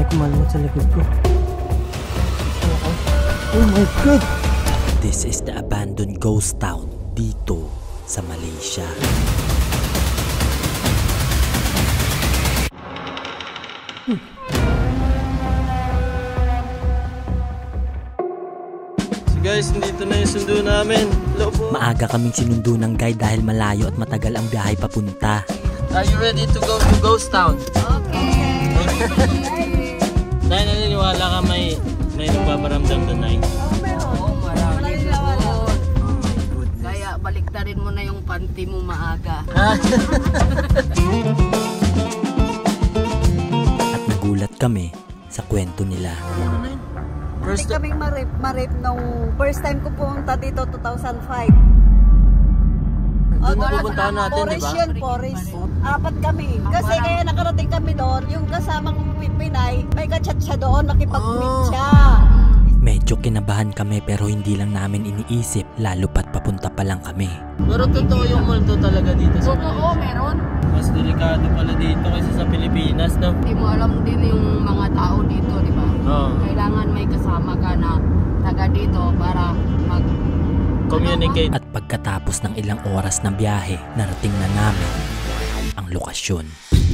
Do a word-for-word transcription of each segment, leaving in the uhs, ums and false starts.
kumalma sa likod ko. Oh my God! This is the abandoned ghost town dito sa Malaysia. Hmm. So guys, nandito na yung sundo namin. Hello po. Maaga kaming sinundo ng guide dahil malayo at matagal ang biyahe papunta. Are you ready to go to ghost town? Okay. Dahil naniniwala ka may may nagpaparamdam doon, Nay? Oo, marami doon. Kaya baliktarin mo na yung panty mo maaga. At nagulat kami sa kwento nila. First kaming ma-rape, ma-rape nung first time ko pumunta dito, two thousand five. Doon pupuntahan natin, di Forest ba? yun, Forest. Apat kami. Kasi kaya nakarating kami doon, yung kasama kong Pinay, may kachat siya doon, nakipag-meet siya. Medyo kinabahan kami pero hindi lang namin iniisip, lalo pat papunta pa lang kami. Pero totoo yung multo talaga dito sa Totoo, meron. Mas delikado pala dito kaysa sa Pilipinas, no? Hindi mo alam din yung mga tao dito, di ba? Oo. Kailangan may kasama ka na taga dito para mag... Communicate. At pagkatapos ng ilang oras ng biyahe, narating na namin ang lokasyon.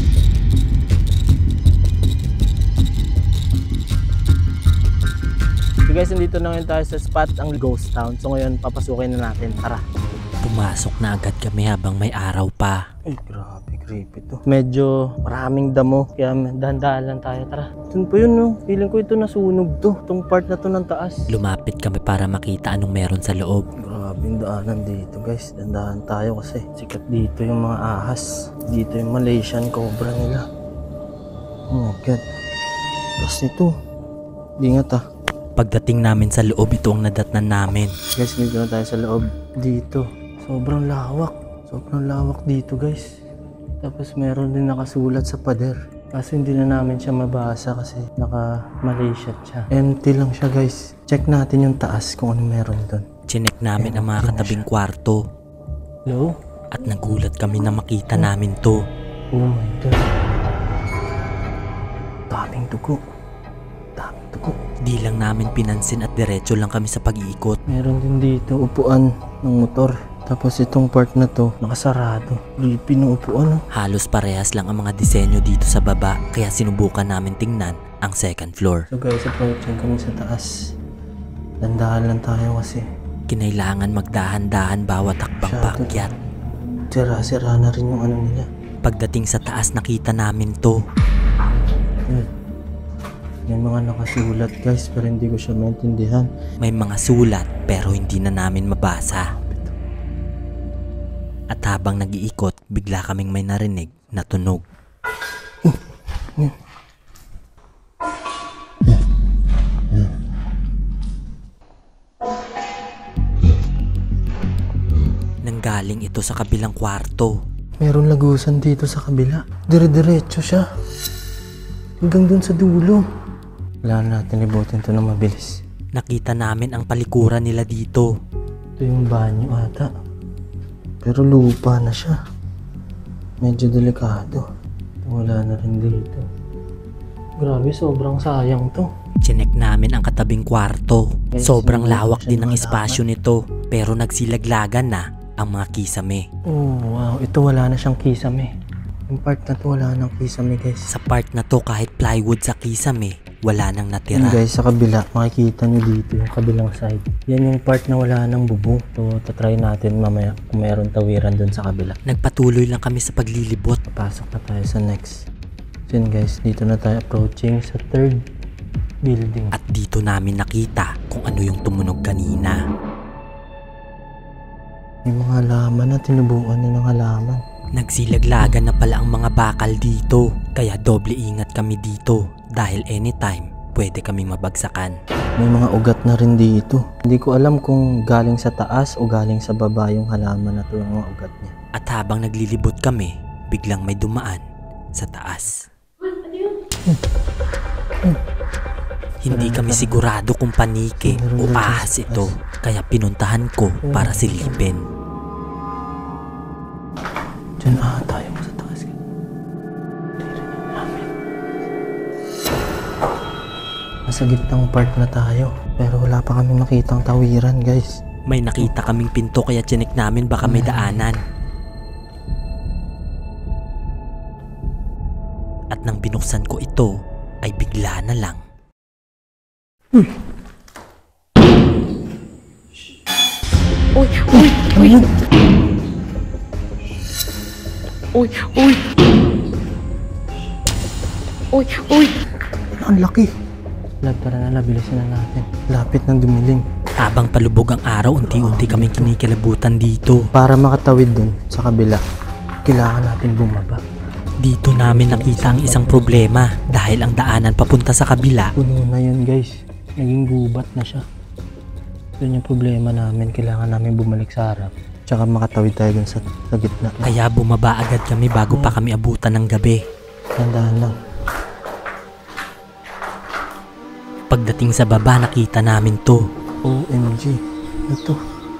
So guys, nandito na ngayon tayo sa spot, ang ghost town. So ngayon, papasukin na natin. Tara. Pumasok na agad kami habang may araw pa. Ay, grabe, creepy to. Medyo maraming damo, kaya dahan-dahan lang tayo. Tara. Doon po yun, no? Feeling ko ito nasunog to. Itong part na to ng taas. Lumapit kami para makita anong meron sa loob. Grabe yung daanan dito, guys. Dahan-dahan tayo kasi sikat dito yung mga ahas. Dito yung Malaysian cobra nila. Oh my God. Tapos ito. Ingat ah. Pagdating namin sa loob, ito ang nadatnan namin. Guys, dito na tayo sa loob. Dito. Sobrang lawak. Sobrang lawak dito, guys. Tapos meron din nakasulat sa pader. Kasi hindi na namin siya mabasa kasi naka-Malaysia siya. Empty lang siya, guys. Check natin yung taas kung ano meron doon. Chinek namin ang mga katabing kwarto. Hello? At nagulat kami na makita namin to. Oh my God. Daming dugo. Daming dugo. Di lang namin pinansin at diretso lang kami sa pag-iikot. Meron din dito upuan ng motor. Tapos itong part na to, nakasarado. Creepy ng upuan, oh. Halos parehas lang ang mga disenyo dito sa baba, kaya sinubukan namin tingnan ang second floor. So guys, approaching kami sa taas. Dandahan lang tayo kasi Kinailangan magdahan-dahan bawat hakbang paakyat. sira-sira na rin yung ano nila. Pagdating sa taas, nakita namin to. Yun. May mga nakasulat, guys, pero hindi ko siya maintindihan. May mga sulat pero hindi na namin mabasa. At habang nag-iikot, bigla kaming may narinig na tunog. Nanggaling ito sa kabilang kwarto. Meron lagusan dito sa kabila. Dire-diretso siya. Hanggang dun sa dulo. Kailangan natin libutin ito na mabilis. Nakita namin ang palikuran nila dito. Ito yung banyo ata. Pero lupa na siya. Medyo delikado. Wala na rin dito. Grabe, sobrang sayang to. Chinek namin ang katabing kwarto. Sobrang lawak din ang espasyo nito. Pero nagsilaglagan na ang mga kisame. Oh wow, ito wala na siyang kisame. Yung part na to wala nang kisame, guys. Sa part na to, kahit plywood sa kisame, wala nang natira. Yung guys, sa kabila, makikita nyo dito yung kabilang side. Yan yung part na wala nang bubong. So, tatry natin mamaya kung mayroon tawiran dun sa kabila. Nagpatuloy lang kami sa paglilibot. Papasok na tayo sa next. So yun guys, dito na tayo approaching sa third building. At dito namin nakita kung ano yung tumunog kanina. May mga halaman na tinubuan na ng halaman. Nagsilaglagan na pala ang mga bakal dito. Kaya doble ingat kami dito. Dahil anytime, pwede kaming mabagsakan. May mga ugat na rin dito. Hindi ko alam kung galing sa taas o galing sa baba yung halaman na to, yung mga ugat niya. At habang naglilibot kami, biglang may dumaan sa taas. Hindi kami sigurado kung panike o ahas ito. Kaya pinuntahan ko para silipin. Diyan ata yung sa taas. Hindi rin namin. Nasa gitnang part na tayo. Pero wala pa kami makitang tawiran, guys. May nakita kaming pinto kaya chinek namin baka may daanan. At nang binuksan ko ito, ay bigla na lang. Uy! Uy! Uy! Uy! Uy! Uy! Uy! Uy! Ang laki! Lab, tara na, lab, bilisan na natin. Lapit ng dumilim. Habang palubog ang araw, unti-unti kaming kinikilabutan dito. Para makatawid dun sa kabila, kailangan natin bumaba. Dito namin nakita ang isang problema dahil ang daanan papunta sa kabila. Puno na yun, guys. Naging gubat na siya. Yun yung problema namin. Kailangan namin bumalik sa harap. Tsaka makatawid tayo dun sa, sa gitna. Kaya bumaba agad kami bago pa kami abutan ng gabi. Tandaan lang. Pagdating sa baba, nakita namin to. O M G. Ito.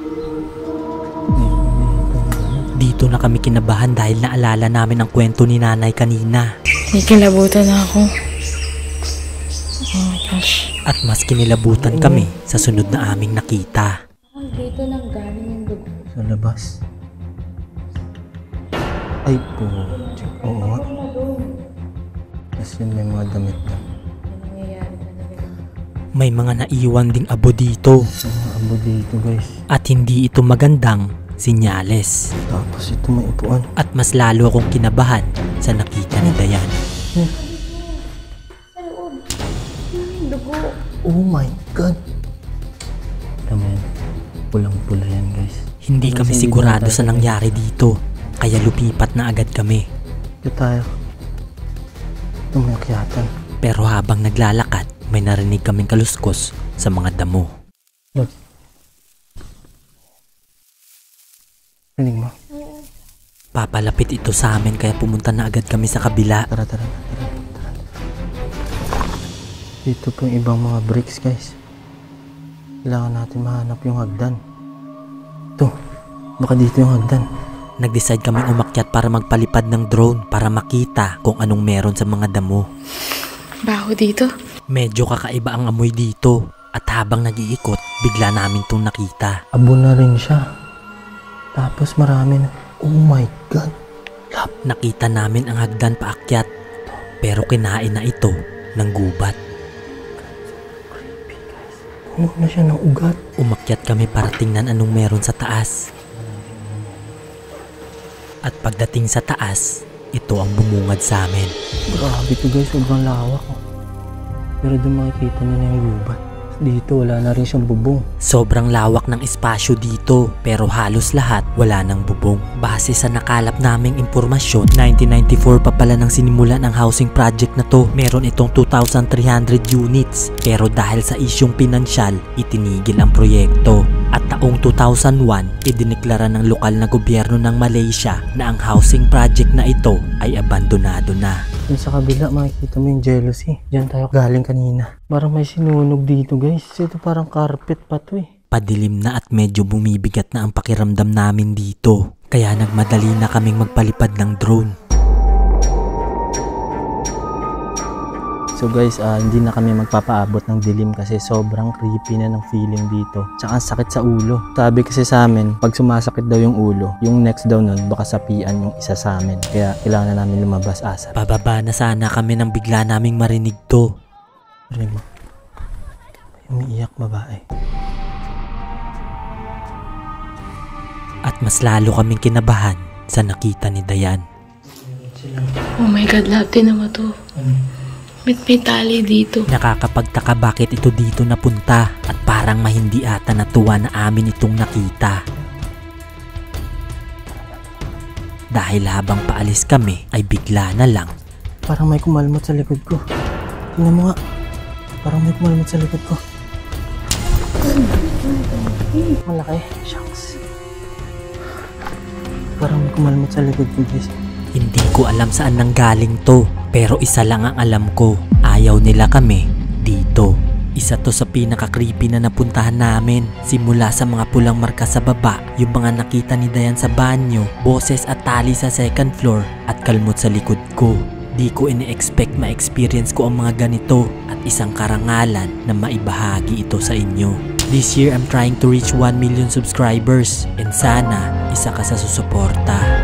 Dito na kami kinabahan dahil naalala namin ang kwento ni nanay kanina. May kilabutan ako. Oh my gosh. At mas kinilabutan kami sa sunod na aming nakita. Dito nang galing yung dugo. Sa labas. Ay po. Oo nga. Tapos yun may mga damit na. May mga naiwan ding abo dito. Mga abo dito, guys. At hindi ito magandang sinyales. Tapos ito may upuan. At mas lalo akong kinabahan sa nakita ni Dayan. Oh my God. Tama yan. Pulang-pula yan, guys. Hindi kami sigurado sa nangyari dito. Kaya lupipat na agad kami. Ito tayo. Tumakyatan. Pero habang naglalakad, may narinig kaming kaluskos sa mga damo. Look. Rinig mo? Papalapit ito sa amin kaya pumunta na agad kami sa kabila. Tara, tara, tara, tara. Dito po yung ibang mga bricks, guys. Kailangan natin mahanap yung hagdan. Ito. Baka dito yung hagdan. Nag-decide kaming umakyat para magpalipad ng drone para makita kung anong meron sa mga damo. Baho dito. Medyo kakaiba ang amoy dito at habang nag-iikot, bigla namin itong nakita. Abo na rin siya. Tapos marami na. Oh my God. Lap. Nakita namin ang hagdan paakyat pero kinain na ito ng gubat. Creepy, guys. Puno na siya ng ugat. Umakyat kami para tingnan anong meron sa taas. At pagdating sa taas, ito ang bumungad sa amin. Grabe to, guys. Sobrang lawak. Oh. Pero doon makikita niyo na yung gubat. Dito wala na rin siyang bubong. Sobrang lawak ng espasyo dito pero halos lahat wala ng bubong. Base sa nakalap naming impormasyon, nineteen ninety-four pa pala nang sinimulan ang housing project na to. Meron itong two thousand three hundred units pero dahil sa isyong pinansyal, itinigil ang proyekto. At taong two thousand one, idineklara ng lokal na gobyerno ng Malaysia na ang housing project na ito ay abandonado na. Yung sa kabila, makikita mo yung jealousy. Diyan tayo galing kanina. Parang may sinunog dito, guys. Ito parang carpet pa to eh. Padilim na at medyo bumibigat na ang pakiramdam namin dito. Kaya nagmadali na kaming magpalipad ng drone. So guys, uh, hindi na kami magpapaabot ng dilim kasi sobrang creepy na ng feeling dito. Tsaka ang sakit sa ulo. Sabi kasi sa amin, pag sumasakit daw yung ulo, yung next daw nun, baka sapian yung isa sa amin. Kaya kailangan na namin lumabas asap. Pababa na sana kami nang bigla naming marinig to. Rinig mo. May umiiyak babae. At mas lalo kaming kinabahan sa nakita ni Dayan. Oh my God, lahat din naman to. May, may tali dito. Nakakapagtaka bakit ito dito napunta at parang mahindi ata natuwa na amin itong nakita. Dahil habang paalis kami ay bigla na lang. Parang may kumalmot sa likod ko. Tingnan mo nga. Parang may kumalmot sa likod ko. Malaki. Shucks. Parang may kumalmot sa likod ko, guys. Hindi ko alam saan nanggaling to. Pero isa lang ang alam ko. Ayaw nila kami dito. Isa to sa pinaka-creepy na napuntahan namin. Simula sa mga pulang marka sa baba, yung mga nakita ni Dayan sa banyo, boses at tali sa second floor, at kalmot sa likod ko. Di ko ini-expect ma-experience ko ang mga ganito at isang karangalan na maibahagi ito sa inyo. This year, I'm trying to reach one million subscribers and sana isa ka sa susuporta.